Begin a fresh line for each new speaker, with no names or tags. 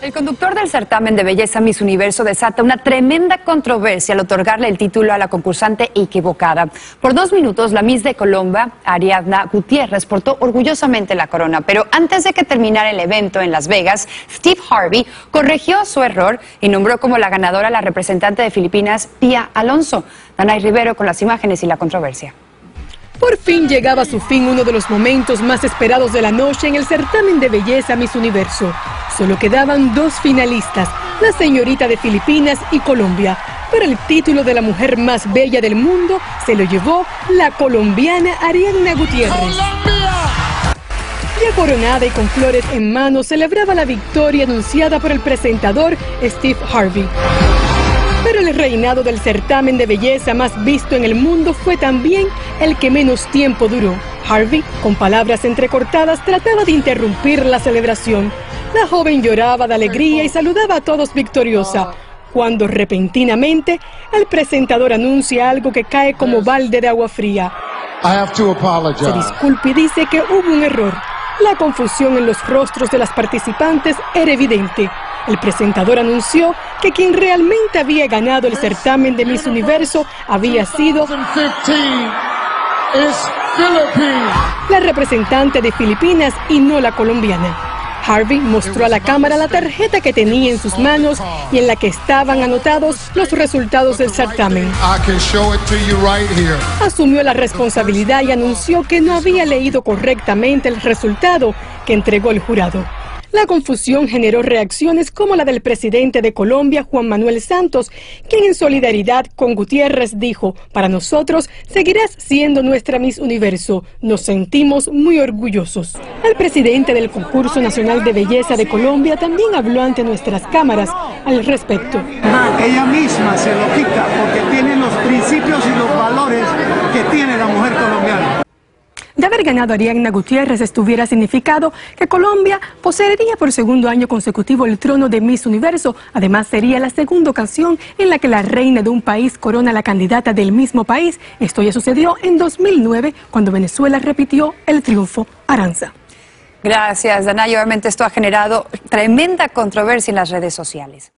El conductor del certamen de belleza Miss Universo desata una tremenda controversia al otorgarle el título a la concursante equivocada. Por 2 minutos, la Miss de Colombia, Ariadna Gutiérrez, portó orgullosamente la corona, pero antes de que terminara el evento en Las Vegas, Steve Harvey corrigió su error y nombró como la ganadora a la representante de Filipinas, Pia Alonso. Danay Rivero con las imágenes y la controversia.
Por fin llegaba a su fin uno de los momentos más esperados de la noche en el certamen de belleza Miss Universo. Solo quedaban 2 finalistas, la señorita de Filipinas y Colombia. Pero el título de la mujer más bella del mundo se lo llevó la colombiana Ariadna Gutiérrez. ¡Colombia! Ya coronada y con flores en mano, celebraba la victoria anunciada por el presentador Steve Harvey. Pero el reinado del certamen de belleza más visto en el mundo fue también el que menos tiempo duró. Harvey, con palabras entrecortadas, trataba de interrumpir la celebración. La joven lloraba de alegría y saludaba a todos victoriosa, cuando repentinamente el presentador anuncia algo que cae como balde de agua fría. Se disculpa y dice que hubo un error. La confusión en los rostros de las participantes era evidente. El presentador anunció que quien realmente había ganado el certamen de Miss Universo había sido la representante de Filipinas y no la colombiana. Harvey mostró a la cámara la tarjeta que tenía en sus manos y en la que estaban anotados los resultados del certamen. Asumió la responsabilidad y anunció que no había leído correctamente el resultado que entregó el jurado. La confusión generó reacciones como la del presidente de Colombia, Juan Manuel Santos, quien en solidaridad con Gutiérrez dijo: "Para nosotros seguirás siendo nuestra Miss Universo. Nos sentimos muy orgullosos". El presidente del Concurso Nacional de Belleza de Colombia también habló ante nuestras cámaras al respecto.
Ella misma se lo quita porque tiene los principios y los valores que tiene la mujer colombiana.
De haber ganado Ariadna Gutiérrez, esto hubiera significado que Colombia poseería por 2º año consecutivo el trono de Miss Universo. Además, sería la 2ª ocasión en la que la reina de un país corona a la candidata del mismo país. Esto ya sucedió en 2009, cuando Venezuela repitió el triunfo. Aranza.
Gracias, Danay. Obviamente esto ha generado tremenda controversia en las redes sociales.